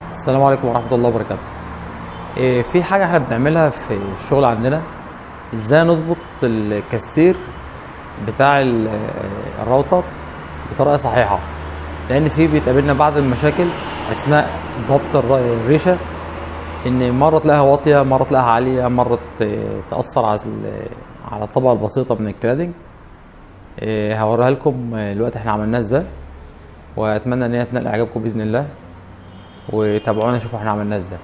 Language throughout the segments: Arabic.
السلام عليكم ورحمة الله وبركاته. في حاجة احنا بنعملها في الشغل عندنا، ازاي نظبط الكاستير بتاع الراوتر بطريقة صحيحة، لأن في بيتقابلنا بعض المشاكل أثناء ضبط الريشة، إن مرة تلاقيها واطية، مرة تلاقيها عالية، مرة تأثر على الطبقة البسيطة من الكلادنج. هوريها لكم الوقت احنا عملناها ازاي، وأتمنى إن هي تنال إعجابكم بإذن الله، وتابعونا شوفوا احنا عملناها ازاي.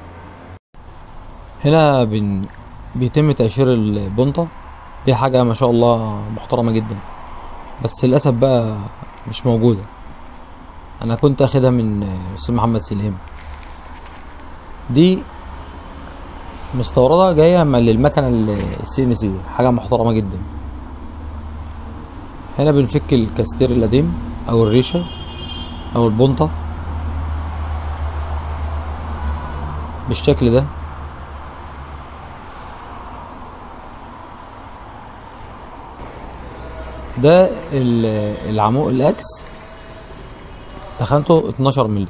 هنا بيتم تقشير البنطة. دي حاجة ما شاء الله محترمة جدا، بس للأسف بقى مش موجودة. أنا كنت أخدها من أستاذ محمد سليم. دي مستوردة جاية من للمكنة السي ان سي، حاجة محترمة جدا. هنا بنفك الكاستير القديم أو الريشة أو البنطة بالشكل ده. ده العمود الأكس، تخانته 12 مللي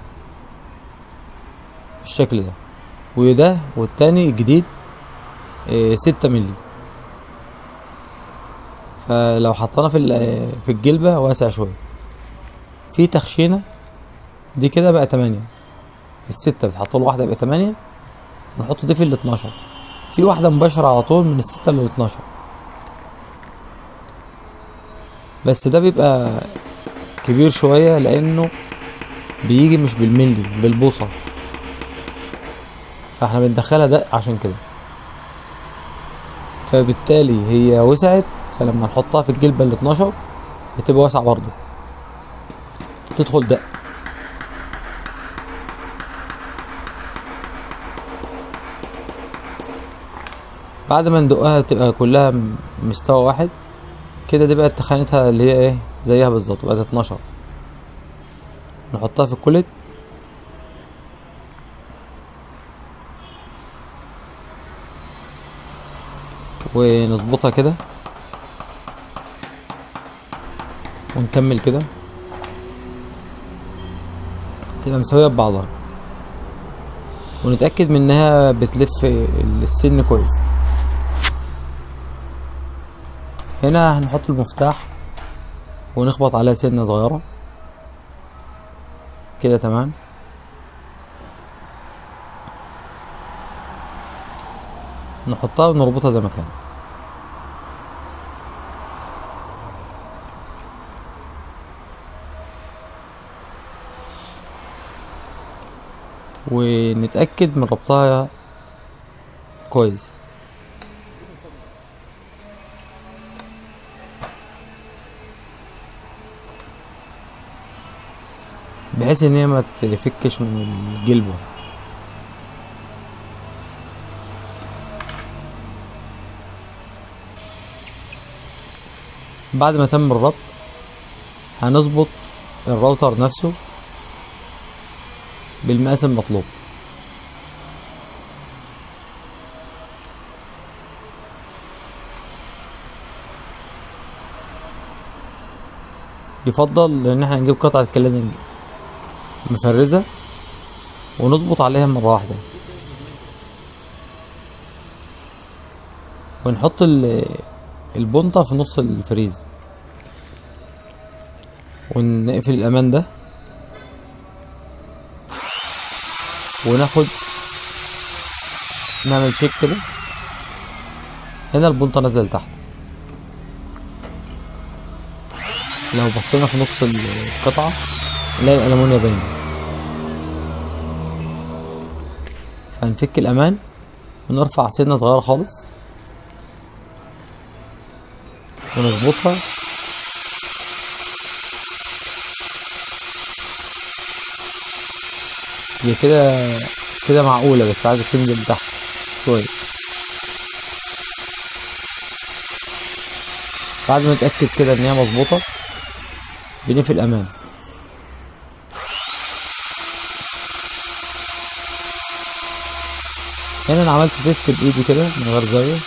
بالشكل ده، وده والتاني الجديد 6 مللي. فلو حطينا في الجلبة واسع شوية. في تخشينة دي كده بقى 8، الستة بتحط له واحدة يبقى 8، ونحط دي في ال 12. في واحدة مباشرة على طول من الستة لل 12، بس ده بيبقى كبير شوية لأنه بيجي مش بالملي، بالبوصة، فاحنا بندخلها دق عشان كده. فبالتالي هي وسعت، فلما نحطها في الجلبة ال 12 بتبقى واسعة برضو، تدخل دق. بعد ما ندقها تبقى كلها مستوى واحد كده، دي بقت تخانتها اللي هي ايه زيها بالظبط، بقت 12. نحطها في الكوليت ونظبطها كده، ونكمل كده تبقى مساوية ببعضها، ونتأكد من انها بتلف السن كويس. هنا هنحط المفتاح ونخبط عليها سنة صغيرة كده، تمام. نحطها ونربطها زي ما كانت. ونتأكد من ربطها كويس، بحيث ان هي ما تفكش من الجلبة. بعد ما تم الربط هنظبط الراوتر نفسه بالمقاس المطلوب. يفضل ان احنا نجيب قطعة كلادنج مفرزة ونظبط عليها مرة واحدة، ونحط البنطة في نص الفريز، ونقفل الامان ده، وناخد نعمل شيك كده. هنا البنطة نازلة لتحت، لو بصينا في نص القطعة نلاقي الألمونيا باينة. فهنفك الأمان ونرفع سنة صغيرة خالص ونظبطها. هي كده معقولة، بس عايزة تنزل تحت شوية. بعد ما نتأكد كده إن هي مظبوطة بنقفل أمان. هنا أنا عملت تيست بإيدي كده من غير زاوية.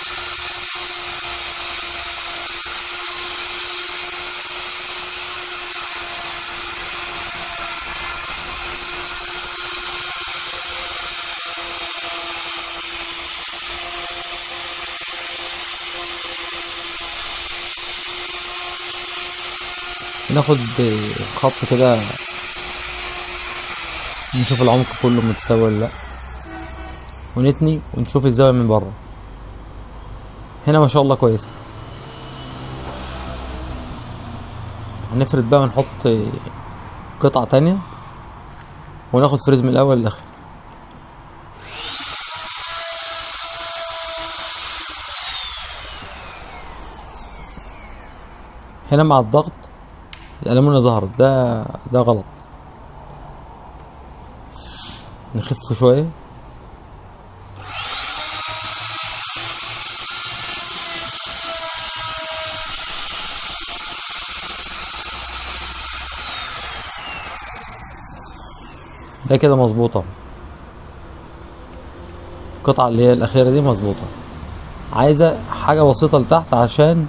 ناخد خط كده نشوف العمق كله متساوي ولا لا، ونتني ونشوف الزاوية من بره. هنا ما شاء الله كويسة. هنفرد بقى ونحط قطعة تانية وناخد فريز من الأول للآخر. هنا مع الضغط الألمونيا ظهرت، ده غلط. نخف شوية. ده كده مظبوطة. القطعة اللي هي الأخيرة دي مظبوطة. عايزة حاجة بسيطة لتحت عشان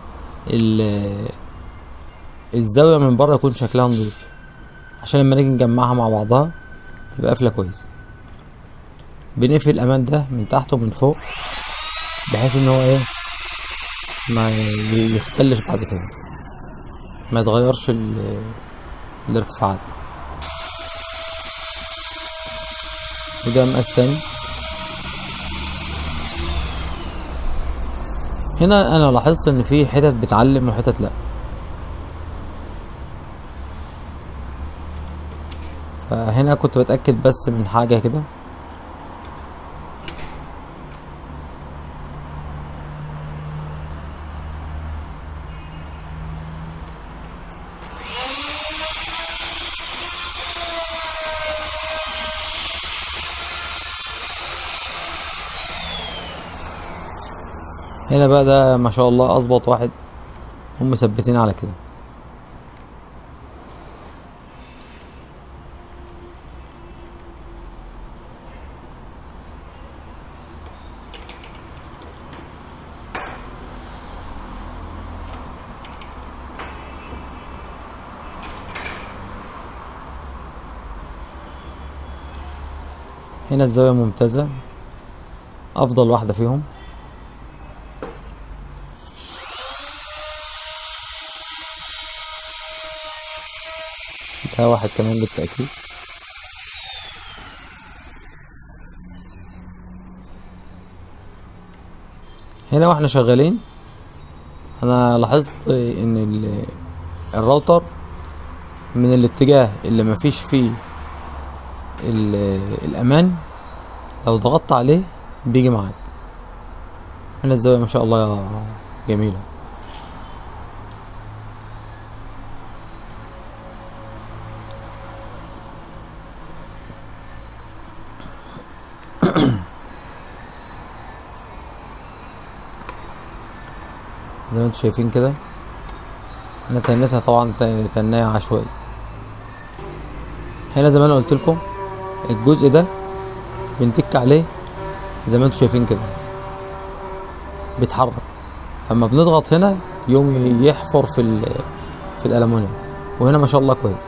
الزاوية من بره يكون شكلها نضيف، عشان لما نيجي نجمعها مع بعضها تبقى قافلة كويس. بنقفل الأمان ده من تحت ومن فوق بحيث ان هو ايه ما يختلش بعد كده، ما يتغيرش الارتفاعات. وده مقاس تاني. هنا انا لاحظت ان في حتت بتعلم وحتت لا، فهنا كنت بتأكد بس من حاجة كده. هنا بقى ده ما شاء الله اظبط واحد، هم مثبتين على كده. هنا الزاوية ممتازة، افضل واحدة فيهم. ده واحد كمان بالتأكيد. هنا واحنا شغالين انا لاحظت ان الراوتر من الاتجاه اللي مفيش فيه الامان لو ضغطت عليه بيجي معاك. هنا الزاوية ما شاء الله جميلة. زي ما انتم شايفين كده انا تنيتها طبعا تنية عشوائي. هنا زي ما انا قلت لكم الجزء ده بنتك عليه زي ما انتم شايفين كده بيتحرك، فلما بنضغط هنا يقوم يحفر في الألمونيوم. وهنا ما شاء الله كويس.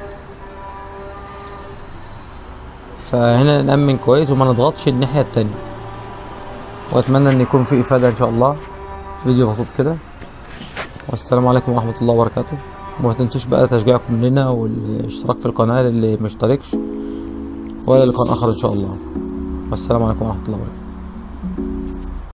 فهنا نأمن كويس وما نضغطش الناحية التانية. واتمنى ان يكون في افادة ان شاء الله في فيديو بسيط كده. والسلام عليكم ورحمة الله وبركاته. وما تنسوش بقى تشجيعكم لنا والاشتراك في القناة اللي مشتركش، ولا لقاء اخر ان شاء الله. والسلام عليكم ورحمة الله وبركاته.